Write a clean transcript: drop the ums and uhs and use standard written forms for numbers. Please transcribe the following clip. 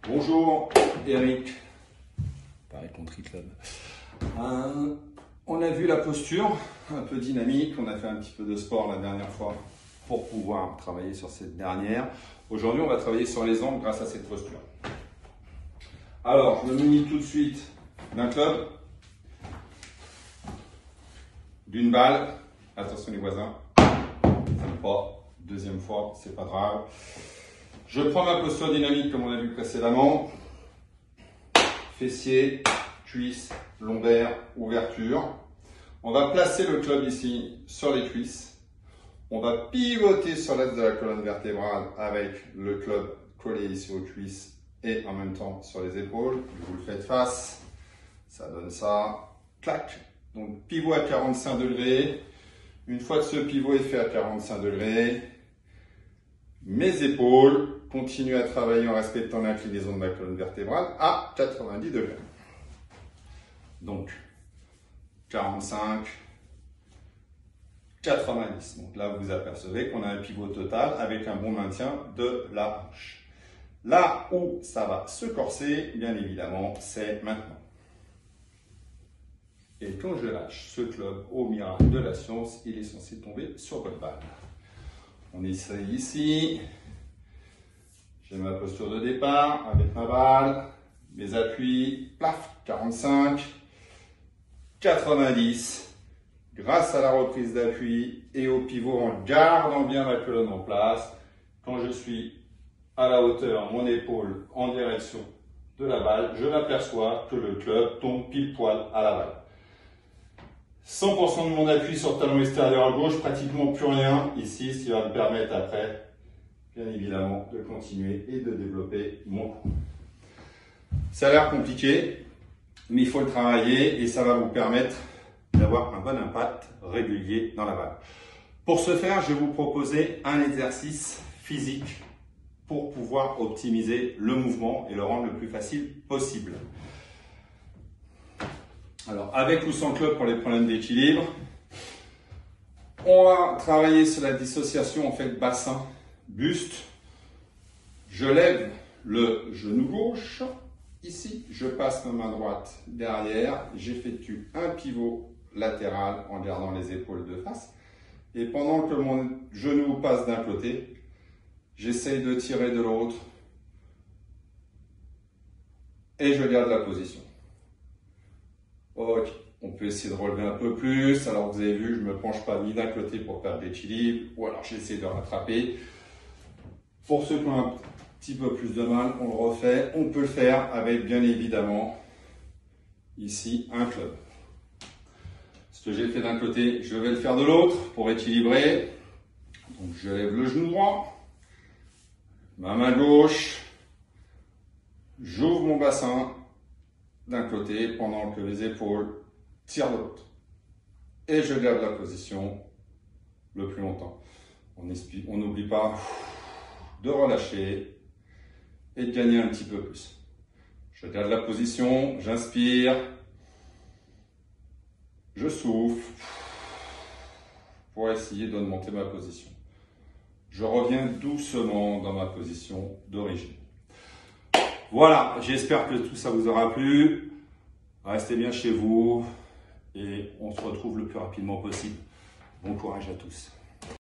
Bonjour Eric, pareil Country Club. On a vu la posture, un peu dynamique, on a fait un petit peu de sport la dernière fois pour pouvoir travailler sur cette dernière. Aujourd'hui on va travailler sur les angles grâce à cette posture. Alors je me munis tout de suite d'un club, d'une balle, attention les voisins, ça ne pas, deuxième fois, c'est pas grave. Je prends ma posture dynamique comme on a vu précédemment, fessier, cuisse, lombaire, ouverture. On va placer le club ici sur les cuisses. On va pivoter sur l'axe de la colonne vertébrale avec le club collé ici aux cuisses et en même temps sur les épaules. Vous le faites face, ça donne ça, clac. Donc pivot à 45 degrés. Une fois que ce pivot est fait à 45 degrés, mes épaules continuent à travailler en respectant l'inclinaison de ma colonne vertébrale à 90 degrés. Donc 45, 90. Donc là, vous apercevez qu'on a un pivot total avec un bon maintien de la hanche. Là où ça va se corser, bien évidemment, c'est maintenant. Et quand je lâche ce club au miracle de la science, il est censé tomber sur votre balle. On essaye ici. J'ai ma posture de départ avec ma balle, mes appuis, plaf, 45, 90. Grâce à la reprise d'appui et au pivot en gardant bien ma colonne en place, quand je suis à la hauteur, mon épaule en direction de la balle, je m'aperçois que le club tombe pile poil à la balle. 100% de mon appui sur le talon extérieur à gauche, pratiquement plus rien ici, ce qui va me permettre après, bien évidemment, de continuer et de développer mon coup. Ça a l'air compliqué, mais il faut le travailler et ça va vous permettre d'avoir un bon impact régulier dans la balle. Pour ce faire, je vais vous proposer un exercice physique pour pouvoir optimiser le mouvement et le rendre le plus facile possible. Alors, avec ou sans club pour les problèmes d'équilibre, on va travailler sur la dissociation en fait bassin-buste. Je lève le genou gauche, ici, je passe ma main droite derrière, j'effectue un pivot latéral en gardant les épaules de face. Et pendant que mon genou passe d'un côté, j'essaye de tirer de l'autre et je garde la position. Ok, on peut essayer de relever un peu plus. Alors vous avez vu, je ne me penche pas ni d'un côté pour perdre l'équilibre, ou alors j'essaie de rattraper. Pour ceux qui ont un petit peu plus de mal, on le refait. On peut le faire avec bien évidemment ici un club. Ce que j'ai fait d'un côté, je vais le faire de l'autre pour équilibrer. Donc je lève le genou droit, ma main gauche, j'ouvre mon bassin d'un côté pendant que les épaules tirent de l'autre. Et je garde la position le plus longtemps. On n'oublie pas de relâcher et de gagner un petit peu plus. Je garde la position, j'inspire, je souffle pour essayer d'augmenter ma position. Je reviens doucement dans ma position d'origine. Voilà, j'espère que tout ça vous aura plu. Restez bien chez vous et on se retrouve le plus rapidement possible. Bon courage à tous.